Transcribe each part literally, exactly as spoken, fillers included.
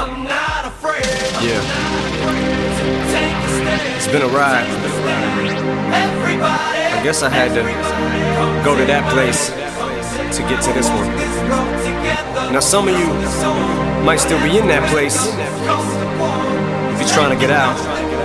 I'm not afraid. Yeah. Take a stand. It's been a ride. Everybody. I guess I had to go to that place to get to this one. Now some of you might still be in that place. If you're trying to get out,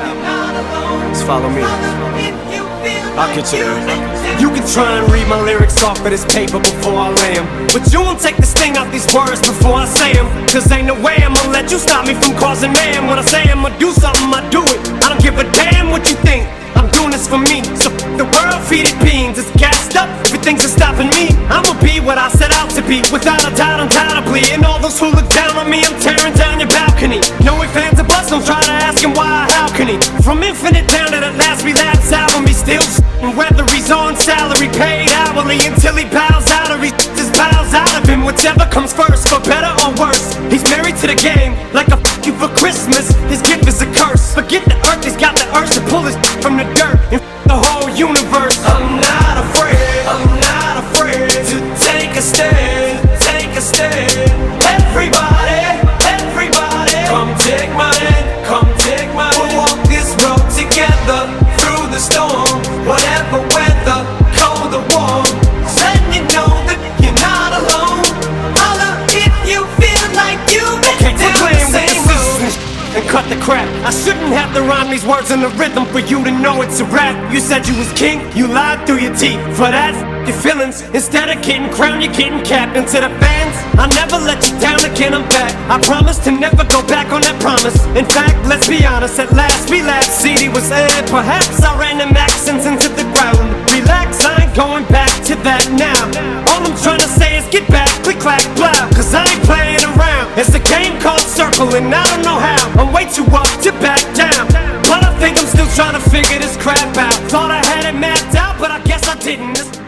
just follow me. I'll get you there. You can try and read my lyrics off of this paper before I lay 'em, but you won't take the sting out these words before I say 'em. Cause ain't no way I'ma let you stop me from causing mayhem. When I say I'ma do something, I do it. I don't give a damn what you think. I'm doing this for me. So f the world, feed it beans. It's gassed up, everything's just stopping me. I'ma be what I set out to be, without a doubt, undoubtedly. And all those who look down on me, I'm tearing down your balcony. No ifs, ands, or buts, don't try to ask him why, how can he? From Infinite down to the last relapse album, he still s***ing, whether he's on salary, paid hourly, until he bows out or he just bows out of him. Whichever comes first, for better or worse. He's married to the game, like a f you for Christmas. His gift is a curse. Forget the earth, he's got the urge to pull his from the dirt and f the whole universe. I'm not afraid, I'm not afraid to take a stand, take a stand. Everybody, everybody, come take my hand, come take my hand. We'll walk this road together through the storm, whatever weather, cold or warm. Letting you know that you're not alone. Holla if you feel like you've been down the same road. And cut the crap. I shouldn't have to rhyme these words in the rhythm for you to know it's a rap. You said you was king, you lied through your teeth. For that, f your feelings. Instead of getting crowned, you're getting capped. And to the fans, I never let you down again, I'm back. I promise to never go back on that promise. In fact, let's be honest, at last we laughed. C D was aired, perhaps I ran them accents into the ground. Relax, I ain't going back to that now. All I'm trying to say is get back, click, clack, blow. Cause I ain't playing around. It's a game called Circle and I don't know how. I'm way too up to back down, but I think I'm still trying to figure this crap out. Thought I had it mapped out, but I guess I didn't.